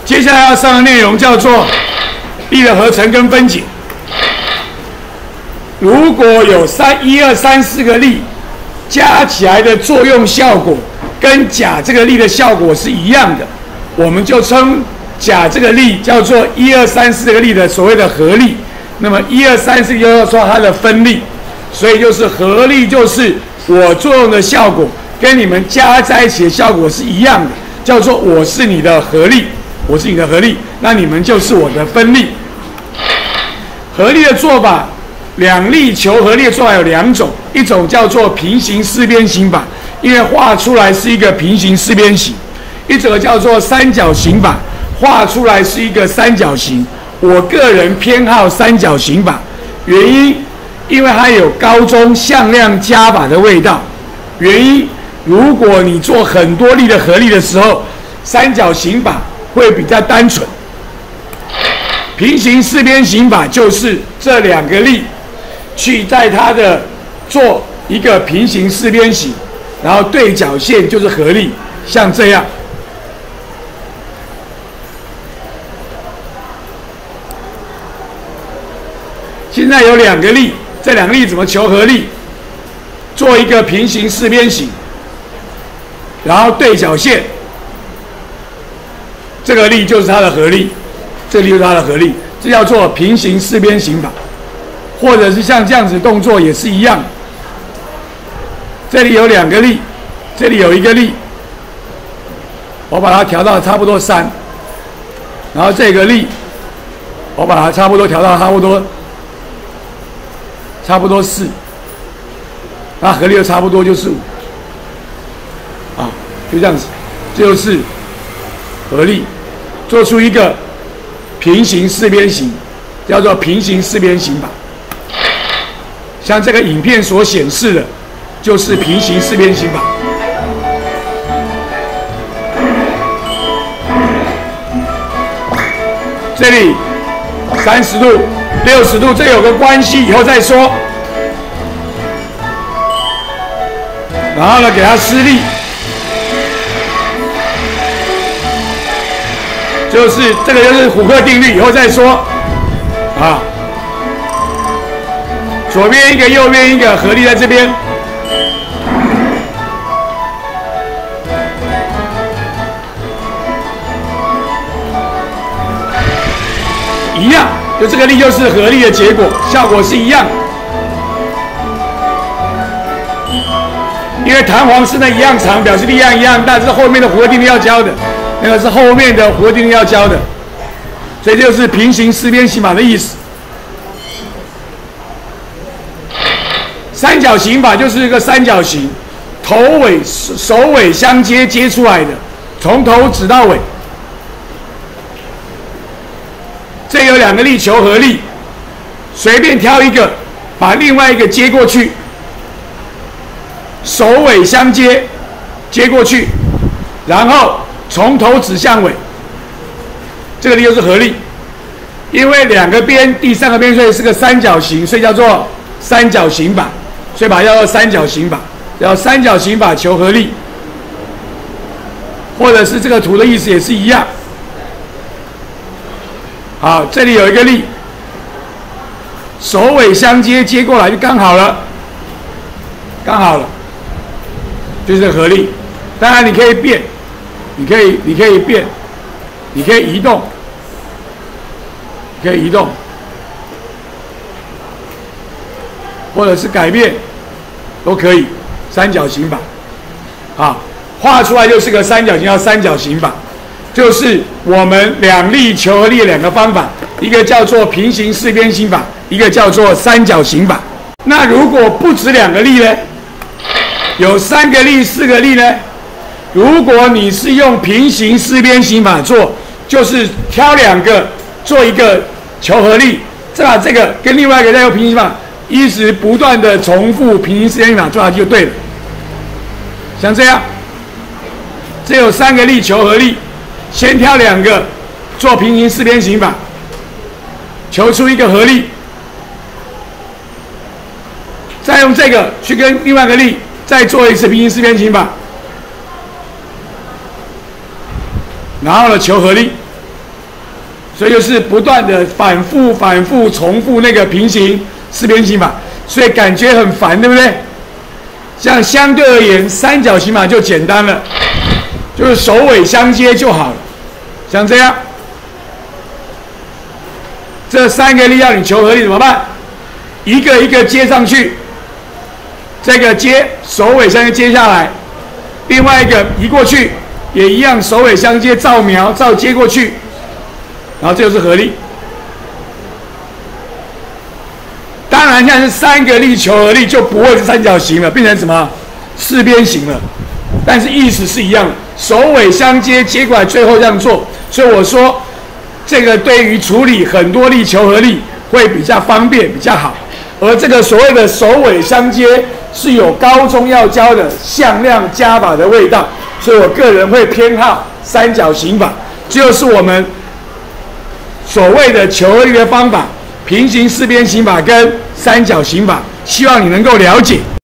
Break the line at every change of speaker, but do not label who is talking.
接下来要上的内容叫做力的合成跟分解。如果有1、2、3、4个力加起来的作用效果跟甲这个力的效果是一样的，我们就称甲这个力叫做1、2、3、4个力的所谓的合力。那么1、2、3、4就要说它的分力，所以就是合力，就是我作用的效果跟你们加在一起的效果是一样的，叫做我是你的合力，我是你的合力，那你们就是我的分力。合力的做法，两力求合力的做法有2种，一种叫做平行四边形法，因为画出来是一个平行四边形；一种叫做三角形法，画出来是一个三角形。我个人偏好三角形法，原因因为它有高中向量加法的味道。原因，如果你做很多力的合力的时候，三角形法会比较单纯。平行四边形法就是这2个力去在它的做一个平行四边形，然后对角线就是合力，像这样。现在有2个力，这2个力怎么求合力？做一个平行四边形，然后对角线，这个力就是它的合力，这个力就是它的合力，这叫做平行四边形法，或者是像这样子动作也是一样。这里有2个力，这里有1个力，我把它调到差不多3，然后这个力，我把它差不多调到差不多4，那合力又差不多就是5，就这样子，这就是合力，做出一个平行四边形，叫做平行四边形法。像这个影片所显示的，就是平行四边形法。这里30度、60度，这有个关系，以后再说。然后呢，给它施力，就是这个就是虎克定律，以后再说。左边一个，右边一个，合力在这边。一样，就这个力就是合力的结果，效果是一样。因为弹簧是那一样长，表示力量一样大，这是后面的虎克定律要教的，那个是后面的虎克定律要教的，所以这就是平行四边形法的意思。三角形法就是一个三角形，头尾首尾相接接出来的，从头指到尾。这有2个力求合力，随便挑一个，把另外一个接过去，首尾相接，接过去，然后从头指向尾，这个力就是合力。因为2个边，第3个边，所以是个三角形，所以叫做三角形法，所以把它叫做三角形法，叫三角形法求合力，或者是这个图的意思也是一样。好，这里有一个力，首尾相接，接过来就刚好了，刚好了，就是合力。当然你可以变，你可以变，你可以移动，可以移动，或者是改变，都可以。三角形法，画出来就是个三角形，叫三角形法。就是我们2力求合力的2个方法，一个叫做平行四边形法，一个叫做三角形法。那如果不止2个力呢？有3个力、4个力呢？如果你是用平行四边形法做，就是挑2个做一个求合力，再把这个跟另外一个再用平行法，一直不断的重复平行四边形法做下去就对了。像这样，这有3个力求合力。先挑2个做平行四边形法，求出一个合力，再用这个去跟另外一个力再做一次平行四边形法，然后呢求合力， 所以就是不断的反复重复那个平行四边形法，所以感觉很烦，对不对？像相对而言，三角形法就简单了，就是首尾相接就好了，像这样。这三个力要你求合力怎么办？一个一个接上去，这个接首尾相接接下来，另外一个移过去，也一样首尾相接，照描照接过去，然后这就是合力。当然，现在是三个力求合力，就不会是三角形了，变成什么四边形了。但是意思是一样的，首尾相接，接过来最后这样做。所以我说，这个对于处理很多力求合力会比较方便，比较好。而这个所谓的首尾相接是有高中要教的向量加法的味道，所以我个人会偏好三角形法，就是我们所谓的求合力的方法。平行四边形法跟三角形法，希望你能够了解。